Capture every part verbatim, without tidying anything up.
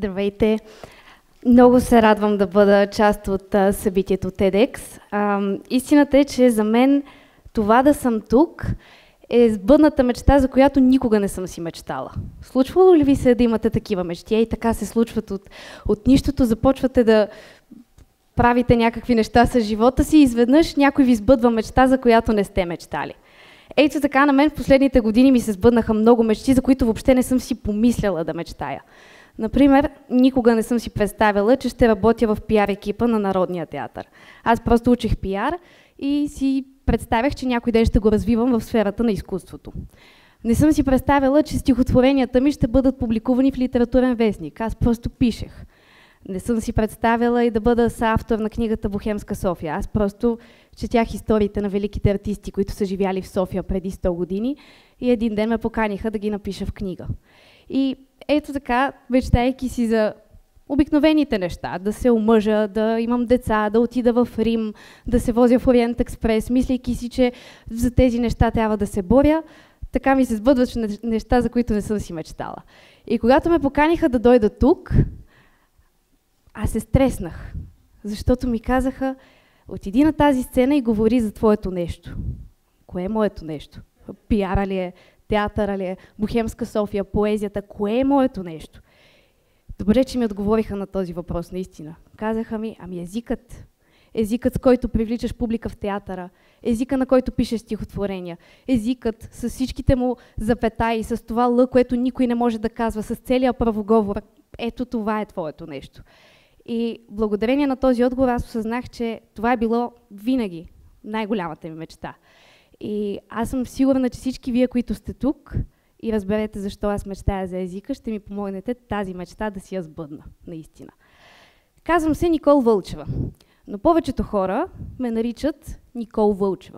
Здравейте! Много се радвам да бъда част от а, събитието TEDx. А, истината е, че за мен това да съм тук е сбъдната мечта, за която никога не съм си мечтала. Случвало ли ви се да имате такива мечти? И така се случват от, от нищото, започвате да правите някакви неща с живота си и изведнъж някой ви сбъдва мечта, за която не сте мечтали. Ето така на мен в последните години ми се сбъднаха много мечти, за които въобще не съм си помисляла да мечтая. Например, никога не съм си представила, че ще работя в пиар екипа на Народния театър. Аз просто учих пиар и си представях, че някой ден ще го развивам в сферата на изкуството. Не съм си представила, че стихотворенията ми ще бъдат публикувани в литературен вестник. Аз просто пишех. Не съм си представила и да бъда съавтор на книгата Бохемска София. Аз просто четях историите на великите артисти, които са живяли в София преди сто години и един ден ме поканиха да ги напиша в книга. И ето така, мечтайки си за обикновените неща, да се омъжа, да имам деца, да отида в Рим, да се возя в Ориент Експрес, мислейки си, че за тези неща трябва да се боря, така ми се сбъдват неща, за които не съм си мечтала. И когато ме поканиха да дойда тук, аз се стреснах, защото ми казаха: отиди на тази сцена и говори за твоето нещо. Кое е моето нещо? Пиара ли е? Театъра ли е? Бохемска София? Поезията? Кое е моето нещо? Добре, че ми отговориха на този въпрос, наистина. Казаха ми: ами езикът. Езикът, с който привличаш публика в театъра. Езика, на който пишеш стихотворения. Езикът с всичките му запетаи, с това Л, което никой не може да казва, с целия правоговор. Ето това е твоето нещо. И благодарение на този отговор аз осъзнах, че това е било винаги най-голямата ми мечта. И аз съм сигурна, че всички вие, които сте тук и разберете защо аз мечтая за езика, ще ми помогнете тази мечта да си я сбъдна, наистина. Казвам се Никол Вълчева, но повечето хора ме наричат Никол Вълчева.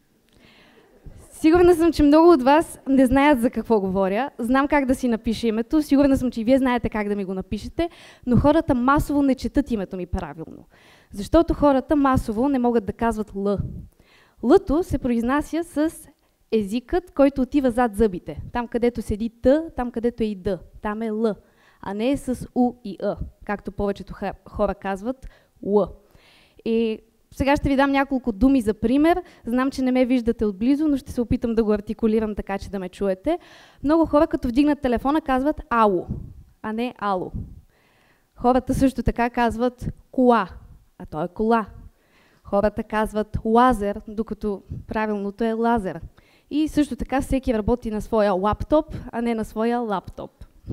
Сигурна съм, че много от вас не знаят за какво говоря. Знам как да си напиша името, сигурна съм, че и вие знаете как да ми го напишете, но хората масово не четат името ми правилно. Защото хората масово не могат да казват Л. Лъто се произнася с езикът, който отива зад зъбите. Там, където седи Т, там, където е и Д. Там е Л, а не е с У и А, както повечето хора казват Л. И сега ще ви дам няколко думи за пример. Знам, че не ме виждате отблизо, но ще се опитам да го артикулирам така, че да ме чуете. Много хора, като вдигнат телефона, казват ало, а не ало. Хората също така казват кола, а то е кола. Хората казват лазер, докато правилното е лазер. И също така всеки работи на своя лаптоп, а не на своя лаптоп.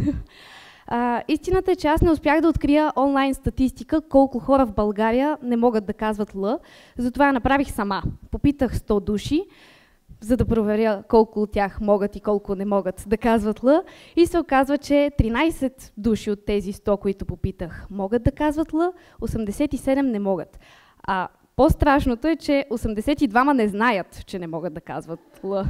А, истината е, че аз не успях да открия онлайн статистика колко хора в България не могат да казват Л, затова я направих сама. Попитах сто души, за да проверя колко от тях могат и колко не могат да казват Л, и се оказва, че тринайсет души от тези сто, които попитах, могат да казват Л, осемдесет и седем не могат. А по-страшното е, че осемдесет и двама не знаят, че не могат да казват Л.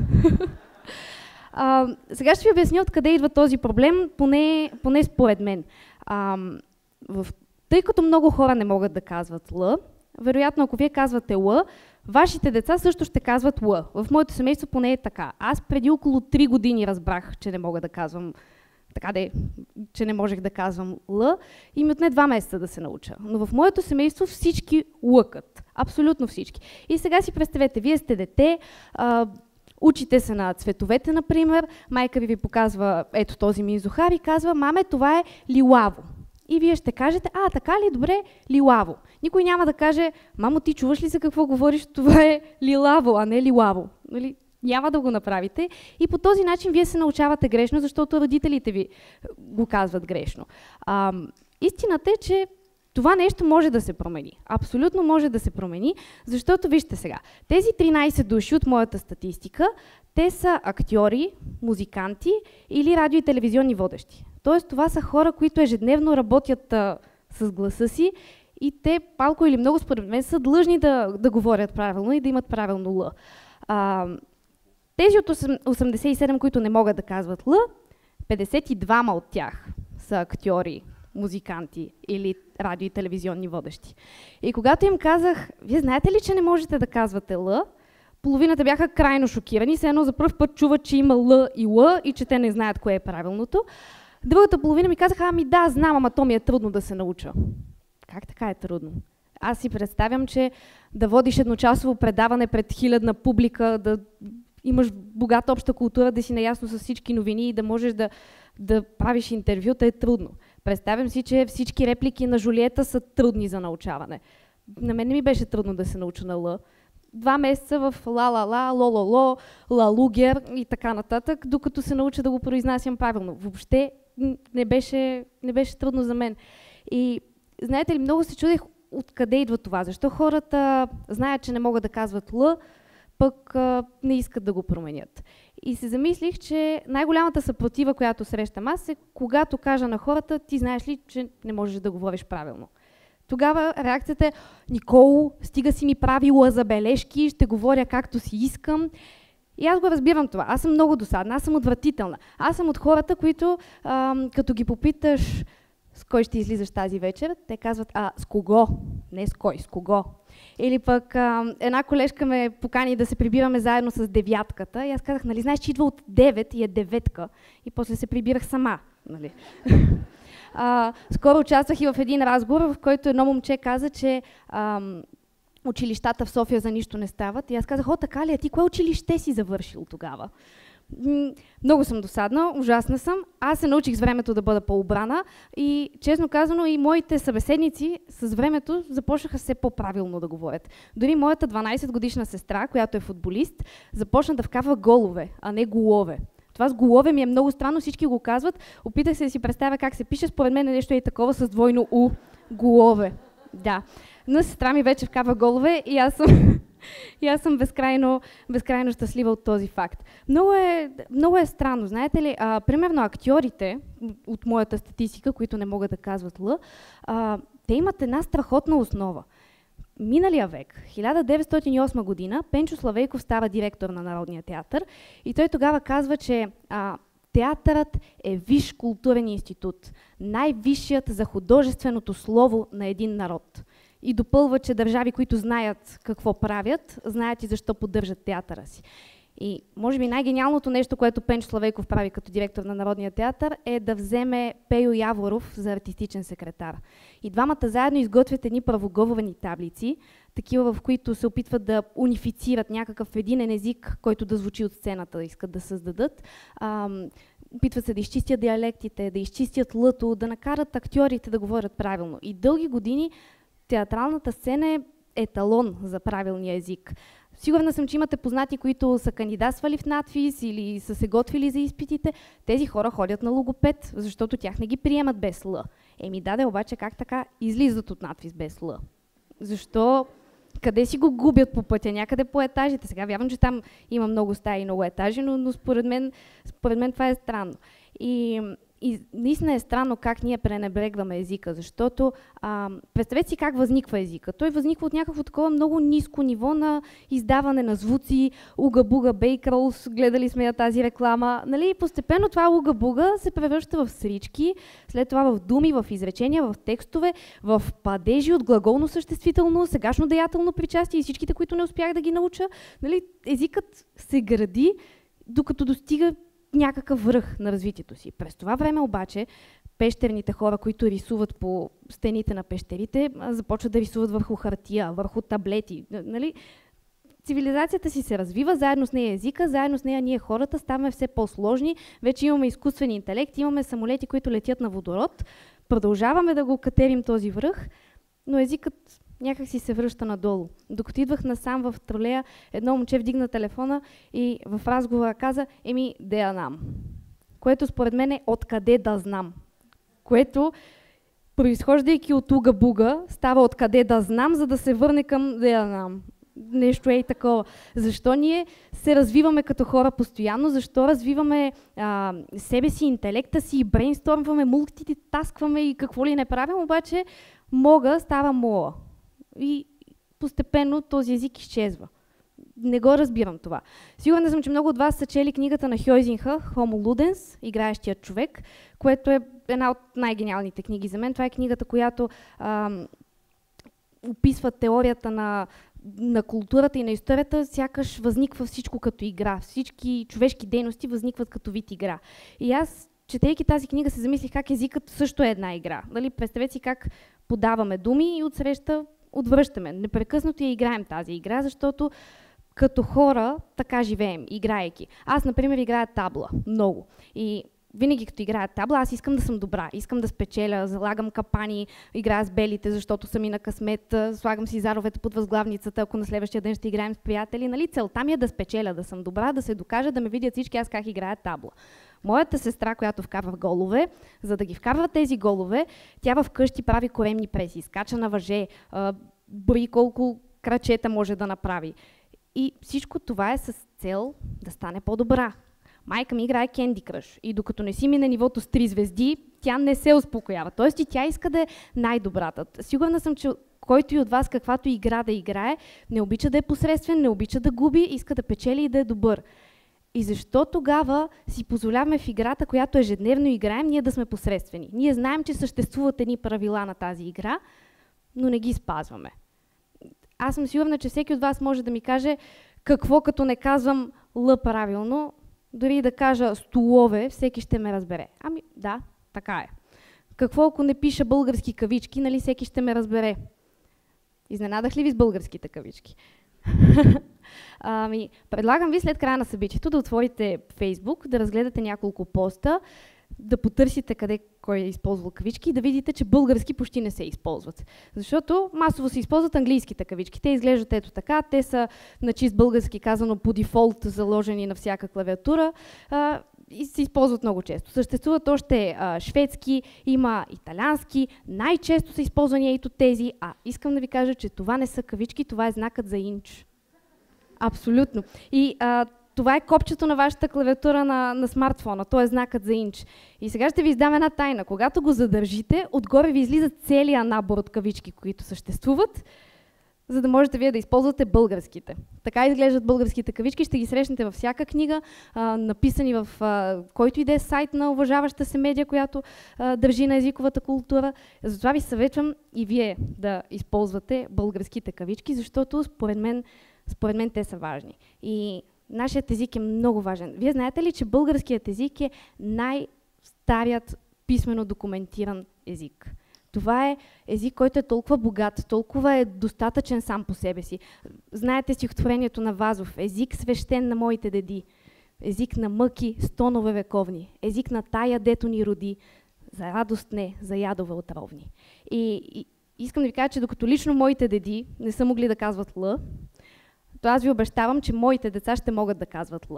А, сега ще ви обясня откъде идва този проблем, поне, поне според мен. А, в, тъй като много хора не могат да казват Л, вероятно ако вие казвате Л, вашите деца също ще казват Л. В моето семейство поне е така. Аз преди около три години разбрах, че не мога да казвам, така де, че не можех да казвам Л, и ми отне два месеца да се науча. Но в моето семейство всички лъкат. Абсолютно всички. И сега си представете, вие сте дете, а, учите се на цветовете, например, майка ви ви показва ето този ми изухар и казва: маме, това е лилаво. И вие ще кажете: а, така ли, добре, лилаво. Никой няма да каже: мамо, ти чуваш ли за какво говориш, това е лилаво, а не лилаво. Нали? Няма да го направите. И по този начин вие се научавате грешно, защото родителите ви го казват грешно. А, истината е, че това нещо може да се промени. Абсолютно може да се промени, защото вижте сега, тези тринайсет души от моята статистика, те са актьори, музиканти или радио и телевизионни водещи. Тоест това са хора, които ежедневно работят а, с гласа си и те малко или много според мен са длъжни да, да говорят правилно и да имат правилно Л. А, тези от осемдесет и седем, които не могат да казват Л, петдесет и двама от тях са актьори, музиканти или радио и телевизионни водещи. И когато им казах: вие знаете ли, че не можете да казвате Л, половината бяха крайно шокирани, все едно за пръв път чуват, че има Л и Л и че те не знаят кое е правилното. Другата половина ми казаха, ами да, знам, ама то ми е трудно да се науча. Как така е трудно? Аз си представям, че да водиш едночасово предаване пред хилядна публика, да имаш богата обща култура, да си наясно с всички новини и да можеш да, да правиш интервюта е трудно. Представям си, че всички реплики на Жулиета са трудни за научаване. На мен не ми беше трудно да се науча на Л. Два месеца в ла-ла-ла, ло-ло-ло, ла-лугер и така нататък, докато се науча да го произнасям правилно. Въобще не беше, не беше трудно за мен. И знаете ли, много се чудех откъде идва това. Защо хората знаят, че не могат да казват Л, пък а, не искат да го променят. И се замислих, че най-голямата съпротива, която срещам аз, е когато кажа на хората, ти знаеш ли, че не можеш да говориш правилно. Тогава реакцията е, Николо, стига си ми правила забележки, ще говоря както си искам. И аз го разбирам това. Аз съм много досадна, аз съм отвратителна. Аз съм от хората, които а, като ги попиташ с кой ще излизаш тази вечер, те казват, а с кого? Не с кой, с кого? Или пък а, една колежка ме покани да се прибираме заедно с девятката и аз казах, нали знаеш, че идва от девет и е деветка и после се прибирах сама. Нали? а, скоро участвах и в един разговор, в който едно момче каза, че ам, училищата в София за нищо не стават и аз казах, о така ли, а ти кое училище си завършил тогава? Много съм досадна, ужасна съм. Аз се научих с времето да бъда по-обрана и честно казано и моите събеседници с времето започнаха все по-правилно да говорят. Дори моята дванайсет годишна сестра, която е футболист, започна да вкарва голове, а не голове. Това с голове ми е много странно, всички го казват. Опитах се да си представя как се пише, според мен е нещо и такова с двойно У. Голове. Да. Но сестра ми вече вкарва голове и аз съм... И аз съм безкрайно, безкрайно щастлива от този факт. Много е, много е странно, знаете ли, а, примерно актьорите от моята статистика, които не могат да казват Л, а, те имат една страхотна основа. Миналия век, хиляда деветстотин и осма година, Пенчо Славейков става директор на Народния театър и той тогава казва, че а, театърът е висш културен институт, най-висшият за художественото слово на един народ. И допълва, че държави, които знаят какво правят, знаят и защо поддържат театъра си. И може би най-гениалното нещо, което Пенчо Славейков прави като директор на Народния театър, е да вземе Пейо Яворов за артистичен секретар. И двамата заедно изготвят едни правоговорни таблици, такива, в които се опитват да унифицират някакъв единен език, който да звучи от сцената, искат да създадат. Ам, опитват се да изчистят диалектите, да изчистят лъто, да накарат актьорите да говорят правилно. И дълги години театралната сцена е еталон за правилния език. Сигурна съм, че имате познати, които са кандидатствали в надфис или са се готвили за изпитите. Тези хора ходят на логопед, защото тях не ги приемат без Л. Еми даде, обаче как така излизат от надфис без Л? Защо? Къде си го губят по пътя? Някъде по етажите. Сега вярвам, че там има много стаи и много етажи, но, но според, мен, според мен това е странно. И И наистина е странно как ние пренебрегваме езика, защото а, представете си как възниква езика. Той възниква от някакво такова много ниско ниво на издаване на звуци, уга-буга, бейкролс, гледали сме я тази реклама. Нали? И постепенно това уга-буга се превръща в срички, след това в думи, в изречения, в текстове, в падежи от глаголно съществително, сегашно деятелно причастие и всичките, които не успях да ги науча. Нали? Езикът се гради, докато достига някакъв връх на развитието си. През това време обаче пещерните хора, които рисуват по стените на пещерите, започват да рисуват върху хартия, върху таблети. Нали? Цивилизацията си се развива, заедно с нея езика, заедно с нея ние хората ставаме все по-сложни, вече имаме изкуствен интелект, имаме самолети, които летят на водород, продължаваме да го катерим този връх, но езикът някак си се връща надолу. Докато идвах насам в тролея, едно момче вдигна телефона и в разговора каза, еми, де я знам. Което според мен е откъде да знам. Което, произхождайки от уга-буга, става откъде да знам, за да се върне към де я знам. Нещо е и такова. Защо ние се развиваме като хора постоянно? Защо развиваме а, себе си, интелекта си, брейнстормваме, мултитаскваме и какво ли не правим, обаче мога става мола. И постепенно този език изчезва. Не го разбирам това. Сигурна съм, че много от вас са чели книгата на Хьойзинха Homo Ludens, играещият човек, което е една от най-гениалните книги за мен. Това е книгата, която а, описва теорията на, на културата и на историята, сякаш възниква всичко като игра. Всички човешки дейности възникват като вид игра. И аз четейки тази книга, се замислих как езикът също е една игра. Дали, представете си как подаваме думи и отсреща отвръщаме. Непрекъснато я играем тази игра, защото като хора така живеем, играейки. Аз, например, играя табла. Много. И винаги като играя табла, аз искам да съм добра, искам да спечеля, залагам капани, играя с белите, защото съм и на късмет, слагам си заровете под възглавницата, ако на следващия ден ще играем с приятели. Нали? Целта ми е да спечеля, да съм добра, да се докажа, да ме видят всички аз как играя табла. Моята сестра, която вкарва голове, за да ги вкарва тези голове, тя вкъщи прави коремни преси, скача на въже, брои колко крачета може да направи. И всичко това е с цел да стане по-добра. Майка ми играе Candy Crush и докато не си мине нивото с три звезди, тя не се успокоява. Тоест и тя иска да е най-добрата. Сигурна съм, че който и от вас каквато игра да играе, не обича да е посредствен, не обича да губи, иска да печели и да е добър. И защо тогава си позволяваме в играта, която ежедневно играем, ние да сме посредствени? Ние знаем, че съществуват едни правила на тази игра, но не ги спазваме. Аз съм сигурна, че всеки от вас може да ми каже какво като не казвам Л правилно, дори да кажа столове, всеки ще ме разбере. Ами да, така е. Какво ако не пиша български кавички, нали всеки ще ме разбере? Изненадах ли ви с българските кавички? ами, предлагам ви след края на събитието да отворите Фейсбук, да разгледате няколко поста, да потърсите къде кой е използвал кавички и да видите, че български почти не се използват. Защото масово се използват английските кавички. Те изглеждат ето така, те са на чист български казано по дефолт заложени на всяка клавиатура а, и се използват много често. Съществуват още а, шведски, има италиански, най-често са използвани ето тези, а искам да ви кажа, че това не са кавички, това е знакът за инч. Абсолютно. И а, това е копчето на вашата клавиатура на, на смартфона, то е знакът за инч. И сега ще ви издам една тайна. Когато го задържите, отгоре ви излиза целият набор от кавички, които съществуват, за да можете вие да използвате българските. Така изглеждат българските кавички, ще ги срещнете във всяка книга, а, написани в а, който и да е сайт на уважаваща се медия, която а, държи на езиковата култура. Затова ви съветвам и вие да използвате българските кавички, защото според мен, според мен те са важни. И нашият език е много важен. Вие знаете ли, че българският език е най-старият писмено документиран език? Това е език, който е толкова богат, толкова е достатъчен сам по себе си. Знаете стихотворението на Вазов: език свещен на моите деди, език на мъки стонове вековни, език на тая, дето ни роди, за радост не, за ядове отровни. И, и искам да ви кажа, че докато лично моите деди не са могли да казват Л, то аз ви обещавам, че моите деца ще могат да казват Л.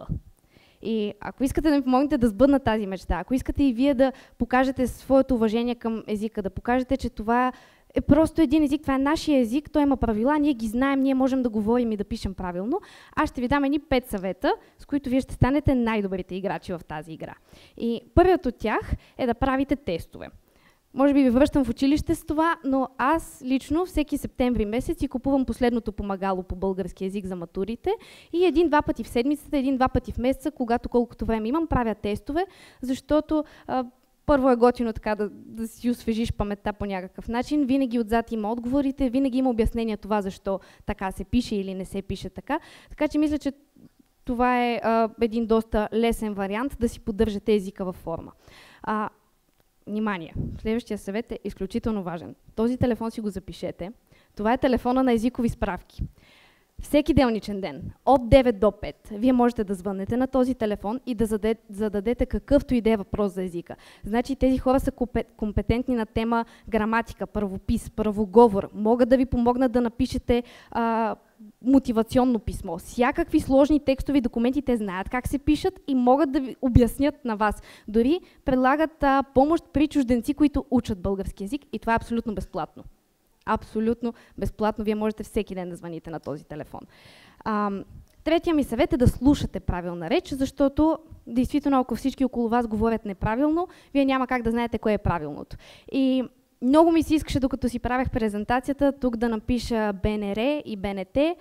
И ако искате да ми помогнете да сбъдна тази мечта, ако искате и вие да покажете своето уважение към езика, да покажете, че това е просто един език, това е нашия език, той има правила, ние ги знаем, ние можем да говорим и да пишем правилно, аз ще ви дам едни пет съвета, с които вие ще станете най-добрите играчи в тази игра. И първият от тях е да правите тестове. Може би ви връщам в училище с това, но аз лично всеки септември месец си купувам последното помагало по български език за матурите и един-два пъти в седмицата, един-два пъти в месеца, когато колкото време имам, правя тестове, защото а, първо е готино така да, да си освежиш паметта по някакъв начин, винаги отзад има отговорите, винаги има обяснение това защо така се пише или не се пише така, така че мисля, че това е а, един доста лесен вариант да си поддържате езика във форма. А, Внимание! Следващия съвет е изключително важен. Този телефон си го запишете. Това е телефона на езикови справки. Всеки делничен ден, от девет до пет, вие можете да звънете на този телефон и да зададете какъвто и да е въпрос за езика. Значи тези хора са компетентни на тема граматика, правопис, правоговор. Могат да ви помогнат да напишете а, мотивационно писмо. Всякакви сложни текстови документи те знаят как се пишат и могат да ви обяснят на вас. Дори предлагат а, помощ при чужденци, които учат български език и това е абсолютно безплатно. Абсолютно безплатно. Вие можете всеки ден да звъните на този телефон. А, третия ми съвет е да слушате правилна реч, защото действително, ако всички около вас говорят неправилно, вие няма как да знаете кое е правилното. И много ми се искаше, докато си правех презентацията, тук да напиша Б Н Р и Б Н Т,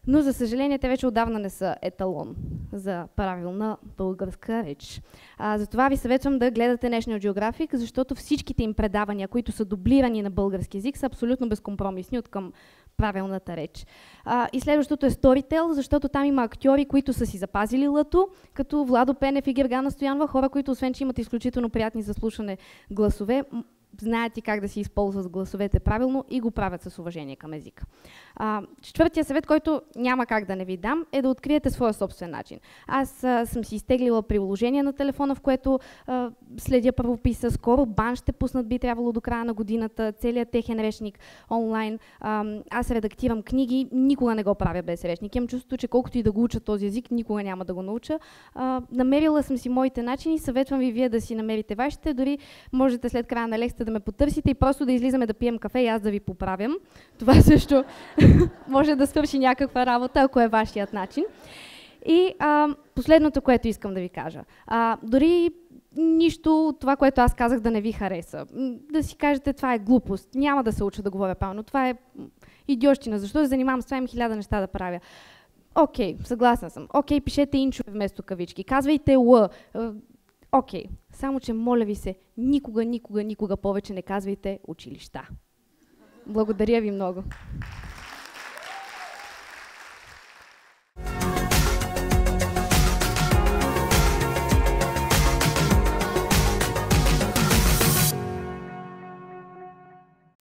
Но, за съжаление, те вече отдавна не са еталон за правилна българска реч. А, затова ви съветвам да гледате National Geographic, защото всичките им предавания, които са дублирани на български език, са абсолютно безкомпромисни от към правилната реч. А, и следващото е Storytel, защото там има актьори, които са си запазили лъто, като Владо Пенев и Гергана Стоянова, хора, които освен, че имат изключително приятни за слушане гласове, знаят и как да си използват гласовете правилно и го правят с уважение към езика. А, четвъртия съвет, който няма как да не ви дам, е да откриете своя собствен начин. Аз а, съм си изтеглила приложение на телефона, в което а, следя правописа. Скоро БАН ще пуснат, би трябвало до края на годината, целият техен речник онлайн. А, аз редактирам книги, никога не го правя без речник. Имам чувството, че колкото и да го уча този език, никога няма да го науча. А, намерила съм си моите начини, съветвам ви вие да си намерите вашите, дори можете след края на лекцията да ме потърсите и просто да излизаме да пием кафе и аз да ви поправям. Това също може да свърши някаква работа, ако е вашият начин. И а, последното, което искам да ви кажа. А, дори нищо от това, което аз казах, да не ви хареса. Да си кажете, това е глупост. Няма да се уча да говоря правилно. Това е идиощина. Защо да занимавам с това, им хиляда неща да правя? Окей, okay, съгласна съм. Окей, okay, пишете инчове вместо кавички. Казвайте Л. Окей, okay. Само че моля ви се, никога, никога, никога повече не казвайте училища. Благодаря ви много.